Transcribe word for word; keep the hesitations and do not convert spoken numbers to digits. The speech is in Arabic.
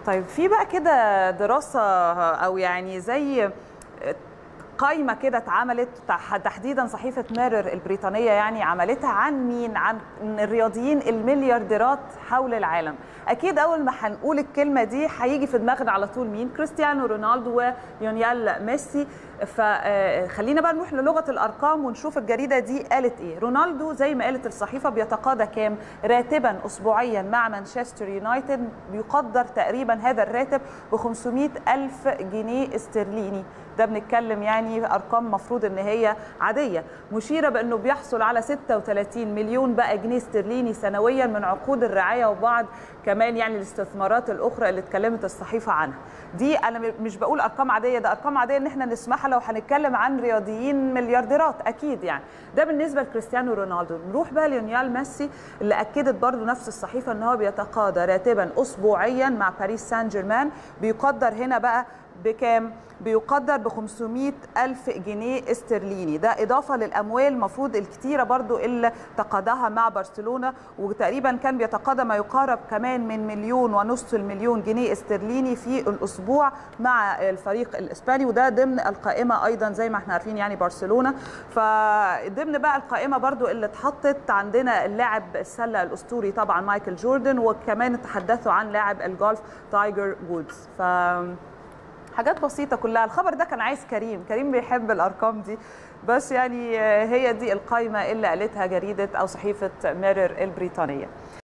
طيب في بقى كده دراسة أو يعني زي قائمة كده اتعملت تحديدا صحيفة ميرور البريطانية، يعني عملتها عن مين؟ عن الرياضيين المليارديرات حول العالم. أكيد أول ما هنقول الكلمة دي هيجي في دماغنا على طول مين؟ كريستيانو رونالدو وليونيل ميسي. فخلينا بقى نروح للغة الأرقام ونشوف الجريدة دي قالت إيه. رونالدو زي ما قالت الصحيفة بيتقاضى كام راتبا أسبوعيا مع مانشستر يونايتد؟ بيقدر تقريبا هذا الراتب ب خمسمائة ألف جنيه استرليني. ده بنتكلم يعني ارقام مفروض ان هي عاديه، مشيره بانه بيحصل على ستة وثلاثين مليون بقى جنيه استرليني سنويا من عقود الرعايه وبعض كمان يعني الاستثمارات الاخرى اللي اتكلمت الصحيفه عنها. دي انا مش بقول ارقام عاديه، ده ارقام عاديه ان احنا نسمعها لو هنتكلم عن رياضيين مليارديرات اكيد يعني. ده بالنسبه لكريستيانو رونالدو. نروح بقى ليونيل ميسي اللي اكدت برضو نفس الصحيفه ان هو بيتقاضى راتبا اسبوعيا مع باريس سان جيرمان. بيقدر هنا بقى بكام؟ بيقدر ب خمسمائة ألف جنيه استرليني. ده إضافة للأموال المفروض الكتيرة برضو اللي تقاضاها مع برشلونة، وتقريبا كان بيتقاضى ما يقارب كمان من مليون ونصف المليون جنيه استرليني في الأسبوع مع الفريق الإسباني، وده ضمن القائمة أيضا زي ما احنا عارفين يعني برشلونة. فضمن بقى القائمة برضو اللي اتحطت عندنا اللاعب السلة الأسطوري طبعا مايكل جوردن، وكمان تحدثوا عن لاعب الجولف تايجر وودز. ف حاجات بسيطة كلها. الخبر ده كان عايز كريم، كريم بيحب الأرقام دي، بس يعني هي دي القائمة اللي قالتها جريدة أو صحيفة ميرور البريطانية.